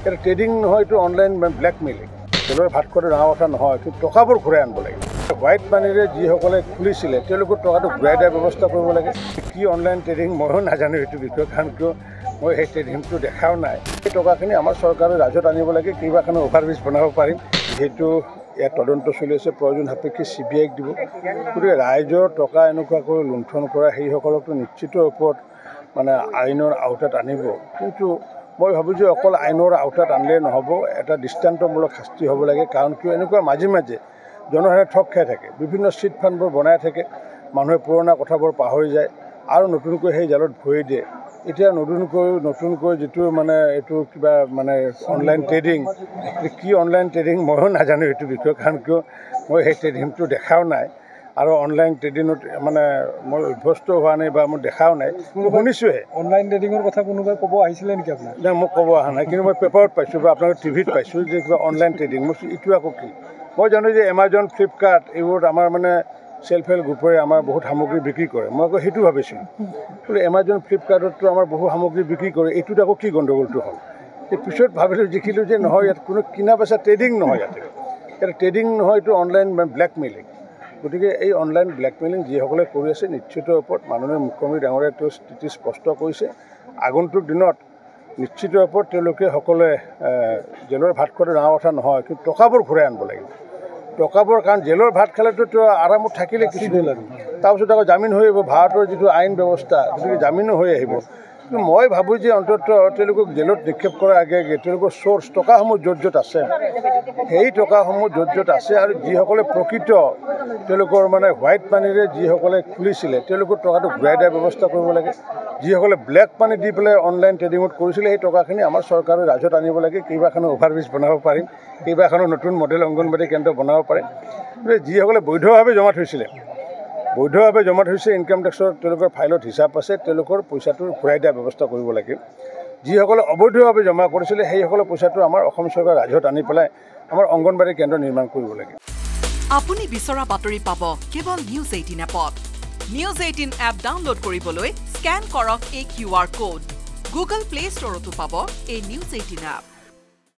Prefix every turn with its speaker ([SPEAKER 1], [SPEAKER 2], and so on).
[SPEAKER 1] এটা ট্ৰেডিং নহয়, এইটো অনলাইন ব্লেকমেইলিং। জেলৰ ভাত খোৱাটো ডাঙৰ কথা নহয়, কিন্তু টকাবোৰ ঘূৰাই আনিব লাগে। হোৱাইট মানিৰে যিসকলে খুলিছিলে তেওঁলোকৰ টকাটো ঘূৰাই দিয়াৰ ব্যৱস্থা কৰিব লাগে। কি অনলাইন ট্ৰেডিং ময়ো নাজানো এইটো বিষয়ে, কাৰণ কিয় মই সেই ট্ৰেডিংটো দেখাও নাই। সেই টকাখিনি আমাৰ চৰকাৰে ৰাজত আনিব লাগে, কিবাখিনি অভাৰব্ৰিজ বনাব পাৰিম। যিহেতু ইয়াত তদন্ত চলি আছে, প্ৰয়োজন সাপেক্ষে CBIক দিব। গতিকে ৰাইজৰ টকা এনেকুৱাকৈ লুণ্ঠন কৰা সেইসকলকতো নিশ্চিত ওপৰত মানে আইনৰ আওতাত আনিব। কিন্তু মই ভাবোঁ যে অকল আইনৰ আওতাত আনিলে নহ'ব, এটা দৃষ্টান্তমূলক শাস্তি হ'ব লাগে। কাৰণ কিয় এনেকুৱা মাজে মাজে জনসাধাৰণে ঠগ খাই থাকে, বিভিন্ন চিট ফাণ্ডবোৰ বনাই থাকে, মানুহে পুৰণা কথাবোৰ পাহৰি যায় আৰু নতুনকৈ সেই জালত ভৰি দিয়ে। এতিয়া নতুনকৈ যিটো মানে এইটো কিবা মানে অনলাইন ট্ৰেডিং, কি অনলাইন ট্ৰেডিং ময়ো নাজানো এইটো বিষয়ে, কাৰণ কিয় মই সেই ট্ৰেডিংটো দেখাও নাই আৰু অনলাইন ট্ৰেডিঙত মানে মই অভ্যস্ত হোৱা নাই বা মই দেখাও নাই, শুনিছোঁহে।
[SPEAKER 2] অনলাইন ট্ৰেডিঙৰ কথা কোনোবাই ক'ব আহিছিলে নেকি আপোনাক?
[SPEAKER 1] নাই, মোক ক'ব অহা নাই, কিন্তু মই পেপাৰত পাইছোঁ বা আপোনালোকৰ টিভিত পাইছোঁ যে কিবা অনলাইন ট্ৰেডিং। মই এইটো আকৌ কি? মই জানো যে এমাজন, ফ্লিপকাৰ্ট এইবোৰত আমাৰ মানে চেল্ফ হেল্প গ্ৰুপে আমাৰ বহুত সামগ্ৰী বিক্ৰী কৰে। মই আকৌ সেইটো ভাবিছিলোঁ, বোলে এমাজন, ফ্লিপকাৰ্টতো আমাৰ বহু সামগ্ৰী বিক্ৰী কৰে, এইটোত আকৌ কি গণ্ডগোলটো হ'ল? এই পিছত ভাবিলোঁ, দেখিলোঁ যে নহয়, ইয়াত কোনো কিনা বেচা ট্ৰেডিং নহয়, ইয়াত ট্ৰেডিং নহয়, এইটো অনলাইন ব্লেকমেইলিং। গতিকে এই অনলাইন ব্লেকমেইলিং যিসকলে কৰি আছে, নিশ্চিত ওপৰত মাননীয় মুখ্যমন্ত্ৰী ডাঙৰীয়াই তেওঁ স্থিতি স্পষ্ট কৰিছে। আগন্তুক দিনত নিশ্চিত ওপৰত তেওঁলোকে সকলোৱে জেলৰ ভাত খোৱাটো ডাঙৰ কথা নহয়, কিন্তু টকাবোৰ ঘূৰাই আনিব লাগিব। টকাবোৰ, কাৰণ জেলৰ ভাত খালেতো তেওঁ আৰামত থাকিলে কিছু দিন লাগে, তাৰপিছত আকৌ জামিন হৈ আহিব। ভাৰতৰ যিটো আইন ব্যৱস্থা, গতিকে জামিনো হৈ আহিব। কিন্তু মই ভাবোঁ যে অন্ততঃ তেওঁলোকক জেলত নিক্ষেপ কৰাৰ আগে আগে তেওঁলোকৰ চ'ৰ্চ টকাসমূহ য'ত আছে, সেই টকাসমূহ য'ত আছে আৰু যিসকলে প্ৰকৃত তেওঁলোকৰ মানে হোৱাইট মানিৰে যিসকলে খুলিছিলে তেওঁলোকৰ টকাটো ঘূৰাই দিয়াৰ ব্যৱস্থা কৰিব লাগে। যিসকলে ব্লেক মানি দি পেলাই অনলাইন ট্ৰেডিঙত কৰিছিলে সেই টকাখিনি আমাৰ চৰকাৰে ৰাজত আনিব লাগে, কেইবাখনো অভাৰব্ৰিজ বনাব পাৰিম, কেইবাখনো নতুন মডেল অংগনবাদী কেন্দ্ৰ বনাব পাৰিম। গতিকে যিসকলে বৈধভাৱে জমা থৈছিলে, ইনকাম টেক্সৰ তেওঁলোকৰ ফাইলত হিচাপ আছে, তেওঁলোকৰ পইচাটো ঘূৰাই দিয়াৰ ব্যৱস্থা কৰিব লাগে। যিসকলে অবৈধভাৱে জমা কৰিছিলে সেইসকলৰ পইচাটো আমাৰ অসম চৰকাৰে ৰাজত আনি পেলাই আমাৰ অংগনবাদী কেন্দ্ৰ নিৰ্মাণ কৰিব লাগে।
[SPEAKER 3] আপুনি বিচৰা বাতৰি পাব কেৱল নিউজ 18 এপত। নিউজ 18 এপ ডাউনলোড কৰিবলৈ স্কেন কৰক এই QR কোড। গুগল প্লে ষ্টৰতো পাব এই নিউজ 18 এপ।